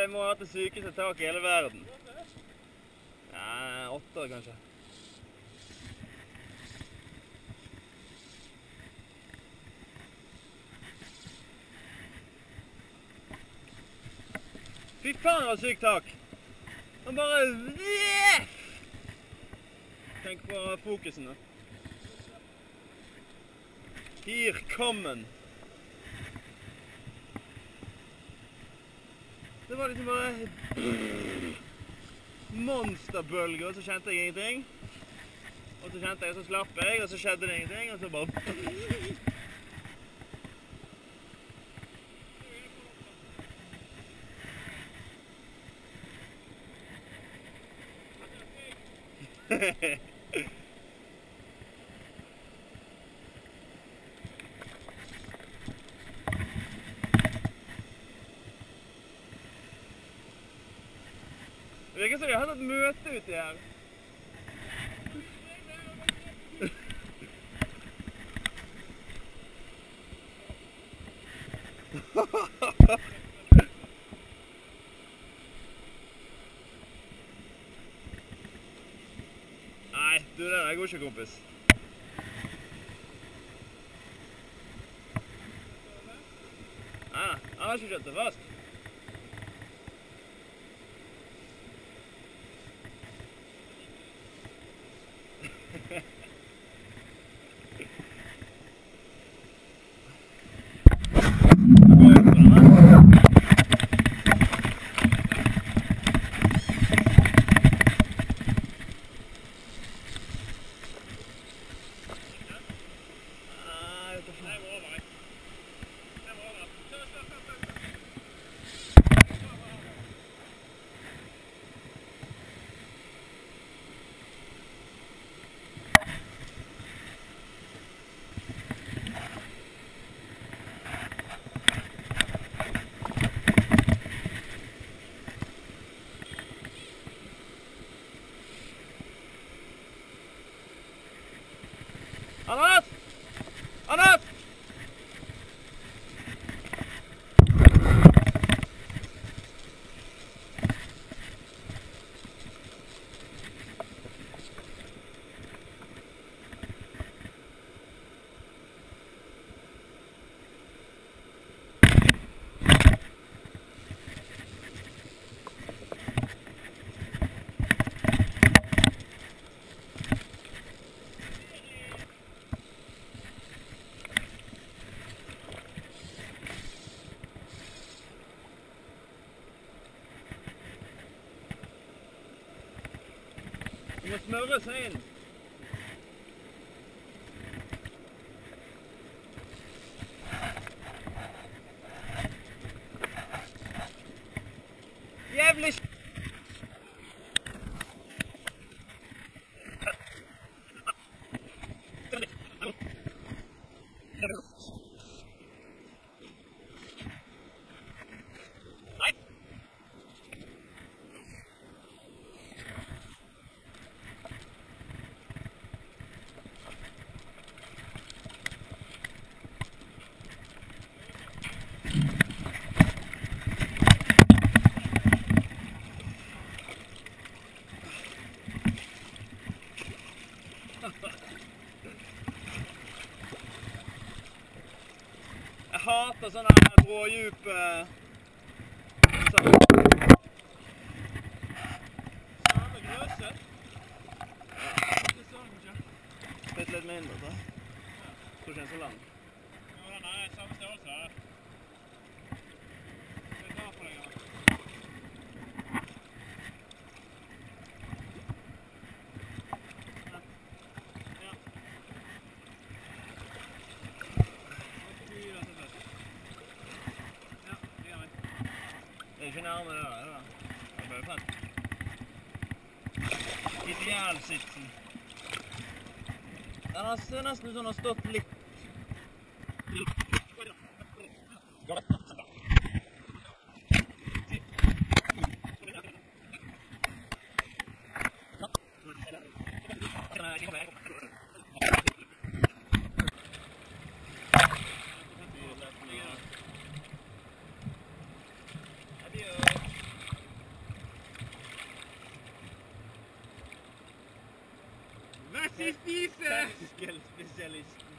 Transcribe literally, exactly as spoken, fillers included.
jeg må ha til sykeste tak i hele verden. Ja, åtte år kanskje. Fy faen, det var sykt tak. Han bare... Tenk på fokusen da. Hier kommen. Det var liksom bare... monsterbølger, og så kjente jeg ingenting. Og så kjente jeg, og så slapp jeg, og så skjedde det ingenting, og så bare... Det virker som de har hatt et møte ute her. Nei, du, det der går ikke, kompis. Nei, han har ikke kjøtt det fast. Anders! Anders! Du må smøre seg inn. Jævlig s***! Jeg hater sånne her brådjup... Sånn. Samme grøse. Ikke sånn, kanskje. Litt litt mindre, da. Tror ikke den er så lang. Jo, den er samme størrelse her. Det er for deg, ja. Det er ikke nærme det der, da. Det er bare fett. Idealsitsen. Den ser nesten ut som den har stått litt. Adios. Tackle specialist.